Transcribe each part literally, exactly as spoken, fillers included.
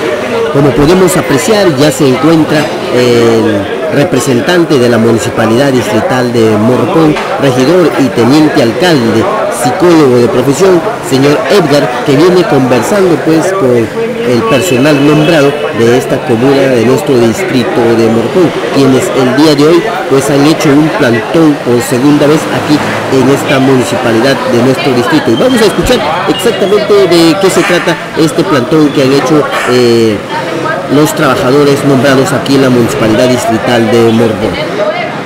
Como podemos apreciar, ya se encuentra el representante de la Municipalidad Distrital de Morropón, regidor y teniente alcalde, psicólogo de profesión, señor Edgar, que viene conversando pues con el personal nombrado de esta comuna de nuestro distrito de Morropón, quienes el día de hoy pues han hecho un plantón por segunda vez aquí en esta municipalidad de nuestro distrito. Y vamos a escuchar exactamente de qué se trata este plantón que han hecho eh, los trabajadores nombrados aquí en la Municipalidad Distrital de Morropón.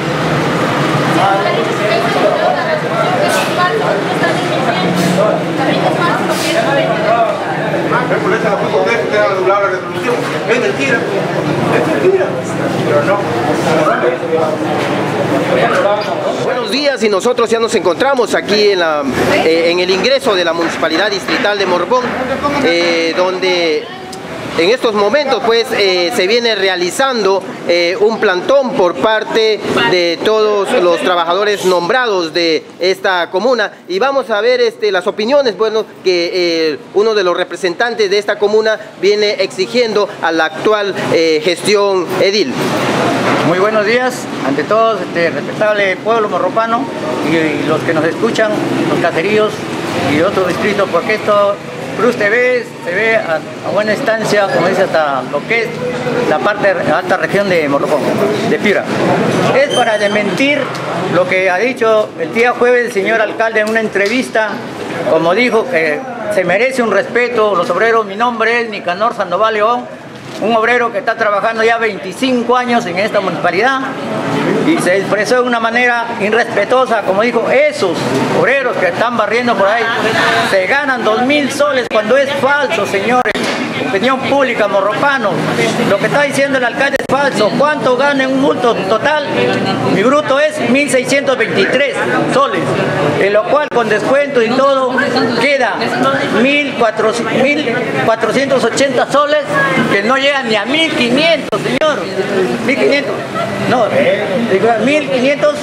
Es mentira, es mentira, pero no. Buenos días, y nosotros ya nos encontramos aquí en, la, eh, en el ingreso de la Municipalidad Distrital de Morropón, eh, donde en estos momentos pues eh, se viene realizando eh, un plantón por parte de todos los trabajadores nombrados de esta comuna, y vamos a ver este, las opiniones bueno, que eh, uno de los representantes de esta comuna viene exigiendo a la actual eh, gestión edil. Muy buenos días, ante todo este respetable pueblo morropano y, y los que nos escuchan, los caseríos y otros distritos, porque esto Cruz T V se ve a, a buena instancia, como dice, hasta lo que es la parte alta región de Morropón, de Piura. Es para desmentir lo que ha dicho el día jueves el señor alcalde en una entrevista, como dijo que se merece un respeto los obreros. Mi nombre es Nicanor Sandoval León, un obrero que está trabajando ya veinticinco años en esta municipalidad, y se expresó de una manera irrespetuosa, como dijo, esos obreros que están barriendo por ahí se ganan dos mil soles, cuando es falso, señores. Opinión pública, morropanos, lo que está diciendo el alcalde es falso. ¿Cuánto gana en un multo total? Mi bruto es mil seiscientos veintitrés soles, en lo cual con descuento y todo queda mil cuatrocientos ochenta soles, que no llegan ni a mil quinientos, señor. mil quinientos, no, mil quinientos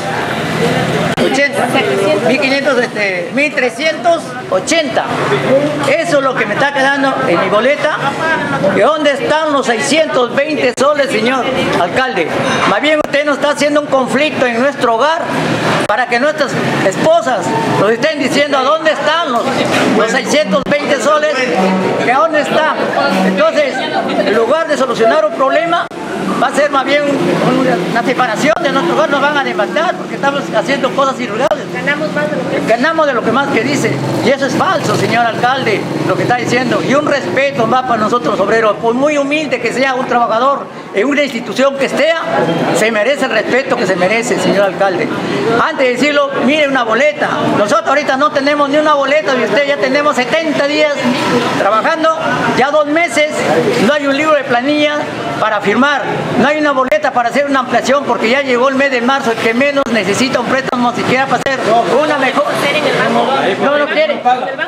ochenta, mil quinientos, este, mil trescientos ochenta. Eso es lo que me está quedando en mi boleta. ¿Que dónde están los seiscientos veinte soles, señor alcalde? Más bien usted nos está haciendo un conflicto en nuestro hogar para que nuestras esposas nos estén diciendo a dónde están los, los seiscientos veinte soles, que a dónde están. Entonces, en lugar de solucionar un problema, va a ser más bien una separación de nuestro hogar. Nos van a demandar porque estamos haciendo cosas irregulares. Ganamos más de lo que ganamos de lo que más que dice, y eso es falso, señor alcalde, lo que está diciendo. Y un respeto más para nosotros obreros, por muy humilde que sea un trabajador en una institución que esté, se merece el respeto que se merece, señor alcalde. Antes de decirlo, mire una boleta. Nosotros ahorita no tenemos ni una boleta, y usted ya tenemos setenta días trabajando, ya dos meses, no hay un libro de planilla para firmar, no hay una boleta para hacer una ampliación, porque ya llegó el mes de marzo, el que menos necesita un préstamo siquiera para hacer una mejor. No lo quiere.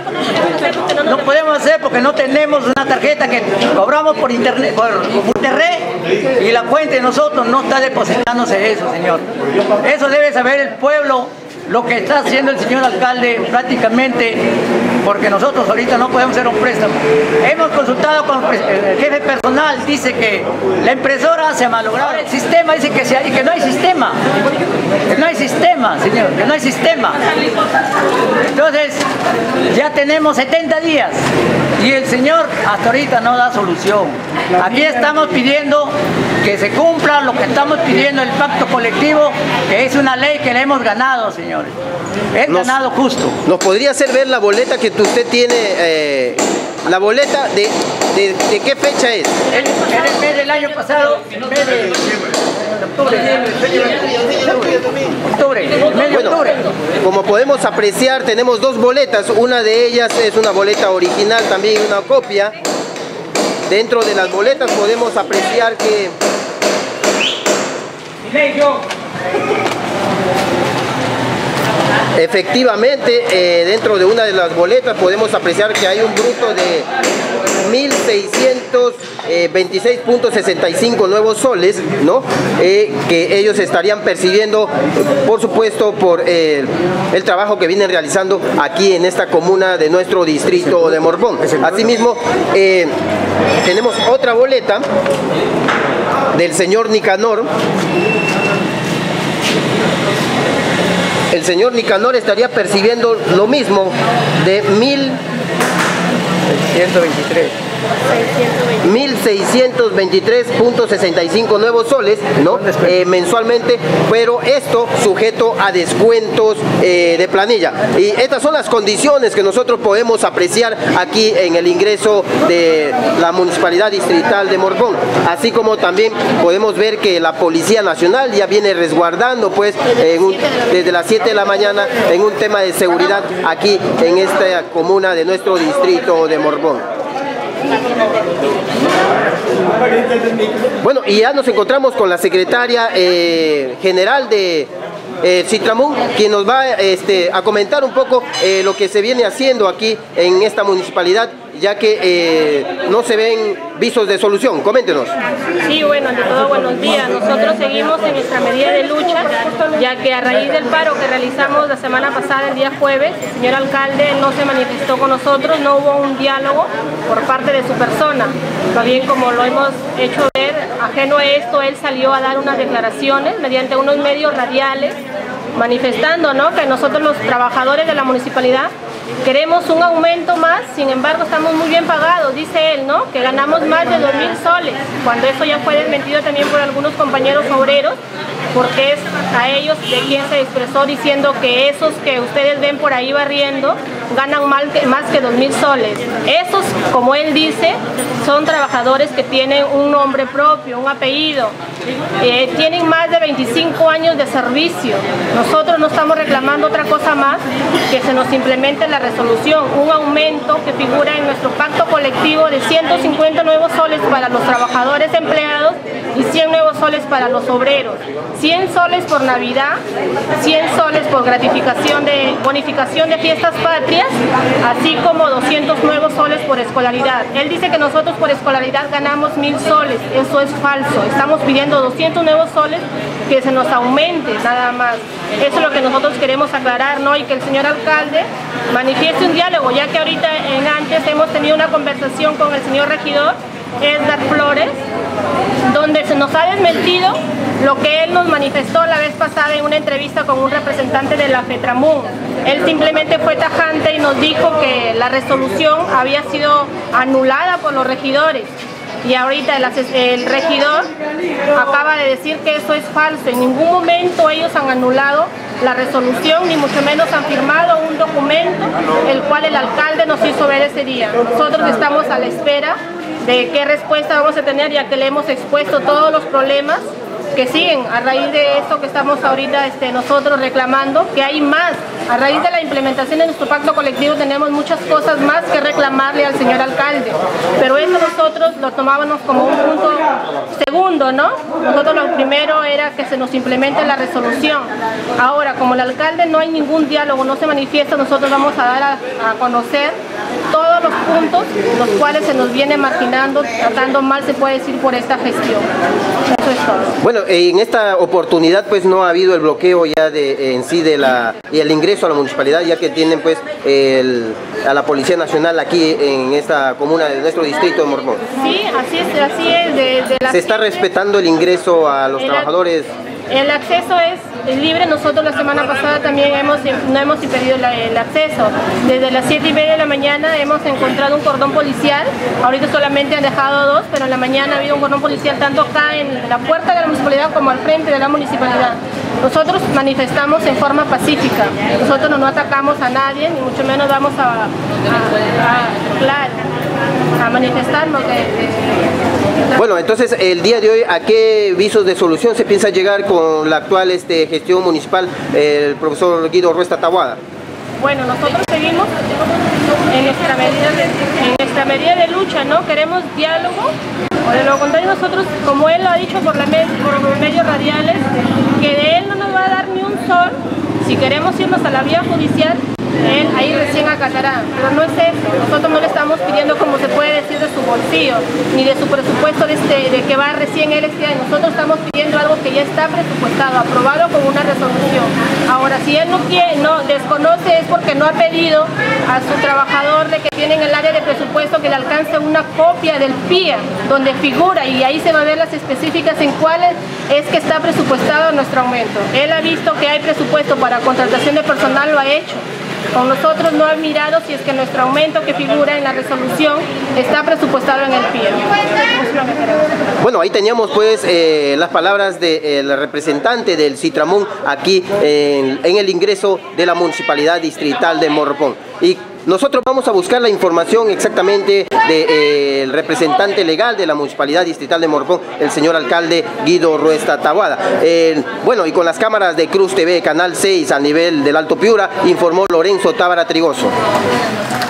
No podemos hacer porque no tenemos una tarjeta que cobramos por internet, por internet, y la cuenta de nosotros no está depositándose eso, señor. Eso debe saber el pueblo, lo que está haciendo el señor alcalde prácticamente, porque nosotros ahorita no podemos hacer un préstamo. Hemos consultado con el jefe personal, dice que la impresora se ha malogrado. El sistema dice que, se, que no hay sistema. Que no hay sistema, señor, que no hay sistema. Entonces, ya tenemos setenta días y el señor hasta ahorita no da solución. Aquí estamos pidiendo que se cumpla lo que estamos pidiendo, el pacto colectivo, que es una ley que le hemos ganado, señores. Es nos, ganado justo. ¿Nos podría hacer ver la boleta que usted tiene? Eh, la boleta de, de, de qué fecha es? En el mes del año pasado, el mes de octubre. Octubre, el mes de bueno, octubre. Como podemos apreciar, tenemos dos boletas. Una de ellas es una boleta original, también una copia. Dentro de las boletas podemos apreciar que Efectivamente, eh, dentro de una de las boletas podemos apreciar que hay un bruto de mil seiscientos veintiséis punto sesenta y cinco nuevos soles, ¿no? Eh, que ellos estarían percibiendo, por supuesto, por eh, el trabajo que vienen realizando aquí en esta comuna de nuestro distrito de Morbón. Asimismo, eh, tenemos otra boleta del señor Nicanor. El señor Nicanor estaría percibiendo lo mismo, de mil ciento veintitrés. mil seiscientos veintitrés punto sesenta y cinco nuevos soles, ¿no? Eh, mensualmente, pero esto sujeto a descuentos eh, de planilla. Y estas son las condiciones que nosotros podemos apreciar aquí en el ingreso de la Municipalidad Distrital de Morbón, así como también podemos ver que la Policía Nacional ya viene resguardando pues en un, desde las siete de la mañana en un tema de seguridad aquí en esta comuna de nuestro distrito de Morbón. Bueno, y ya nos encontramos con la secretaria eh, general de eh, Citramún, quien nos va este, a comentar un poco eh, lo que se viene haciendo aquí en esta municipalidad, ya que eh, no se ven visos de solución. Coméntenos. Sí, bueno, ante todo, buenos días. Nosotros seguimos en nuestra medida de lucha, ya que a raíz del paro que realizamos la semana pasada, el día jueves, el señor alcalde no se manifestó con nosotros, no hubo un diálogo por parte de su persona. También, como lo hemos hecho ver, ajeno a esto, él salió a dar unas declaraciones mediante unos medios radiales, manifestando, ¿no?, que nosotros los trabajadores de la municipalidad queremos un aumento más, sin embargo estamos muy bien pagados, dice él, ¿no?, que ganamos más de dos mil soles, cuando eso ya fue desmentido también por algunos compañeros obreros, porque es a ellos de quien se expresó diciendo que esos que ustedes ven por ahí barriendo ganan más que, más que dos mil soles. Esos, como él dice, son trabajadores que tienen un nombre propio, un apellido, eh, tienen más de veinticinco años de servicio. Nosotros no estamos reclamando otra cosa más que se nos implemente la resolución, un aumento que figura en nuestro pacto colectivo de ciento cincuenta nuevos soles para los trabajadores empleados y cien nuevos soles para los obreros, cien soles por Navidad, cien soles por gratificación de bonificación de fiestas patrias, así como doscientos nuevos soles por escolaridad. Él dice que nosotros por escolaridad ganamos mil soles, eso es falso, estamos pidiendo doscientos nuevos soles que se nos aumente nada más. Eso es lo que nosotros queremos aclarar, ¿no? Y que el señor alcalde manifieste un diálogo, ya que ahorita en antes hemos tenido una conversación con el señor regidor Edgar Flores, donde se nos ha desmentido lo que él nos manifestó la vez pasada en una entrevista con un representante de la FETRAMUN. Él simplemente fue tajante y nos dijo que la resolución había sido anulada por los regidores. Y ahorita el, el regidor acaba de decir que eso es falso. En ningún momento ellos han anulado la resolución, ni mucho menos han firmado un documento el cual el alcalde nos hizo ver ese día. Nosotros estamos a la espera de qué respuesta vamos a tener, ya que le hemos expuesto todos los problemas que siguen a raíz de esto que estamos ahorita este, nosotros reclamando, que hay más. A raíz de la implementación de nuestro pacto colectivo tenemos muchas cosas más que reclamarle al señor alcalde, pero eso nosotros lo tomábamos como un punto segundo, ¿no? Nosotros lo primero era que se nos implemente la resolución. Ahora, como el alcalde no hay ningún diálogo, no se manifiesta, nosotros vamos a dar a, a conocer todos los puntos los cuales se nos viene marginando, tratando mal, se puede decir, por esta gestión. Eso es todo. Bueno, en esta oportunidad pues no ha habido el bloqueo ya de en sí de la y el ingreso a la municipalidad, ya que tienen pues el, a la Policía Nacional aquí en esta comuna de nuestro distrito de Morbón. Sí, así es, así es. De, de la ¿Se está respetando el ingreso a los el, trabajadores? El acceso es libre. Nosotros la semana pasada también hemos, no hemos impedido la, el acceso. Desde las siete y media de la mañana hemos encontrado un cordón policial. Ahorita solamente han dejado dos, pero en la mañana ha habido un cordón policial tanto acá en la puerta de la municipalidad como al frente de la municipalidad. Nosotros manifestamos en forma pacífica. Nosotros no, no atacamos a nadie, ni mucho menos vamos a, a, a, claro, a manifestarnos. De, de, Bueno, entonces el día de hoy, ¿a qué visos de solución se piensa llegar con la actual este, gestión municipal, el profesor Guido Ruesta Taboada? Bueno, nosotros seguimos en nuestra medida de, en nuestra medida de lucha, ¿no? Queremos diálogo. O de lo contrario, nosotros, como él lo ha dicho por, la med por los medios radiales, que de él no nos va a dar ni un sol Si queremos irnos a la vía judicial, él ahí recién acatará, pero no es eso. Nosotros no le estamos pidiendo, como se puede decir, de su bolsillo, ni de su presupuesto de, este, de que va recién él este año. Nosotros estamos pidiendo algo que ya está presupuestado, aprobado con una resolución. Ahora, si él no quiere, no desconoce, es porque no ha pedido a su trabajador de que tiene en el área de presupuesto que le alcance una copia del P I A, donde figura, y ahí se va a ver las específicas en cuáles es que está presupuestado nuestro aumento. Él ha visto que hay presupuesto para contratación de personal, lo ha hecho. Con nosotros no ha mirado si es que nuestro aumento que figura en la resolución está presupuestado en el P I A. Bueno, ahí teníamos pues eh, las palabras del de, representante del Citramón aquí en, en el ingreso de la Municipalidad Distrital de Morropón. Y nosotros vamos a buscar la información exactamente del de, eh, representante legal de la Municipalidad Distrital de Morropón, el señor alcalde Guido Ruesta Taboada. Eh, bueno, y con las cámaras de Cruz T V, Canal seis a nivel del Alto Piura, informó Lorenzo Tábara Trigoso.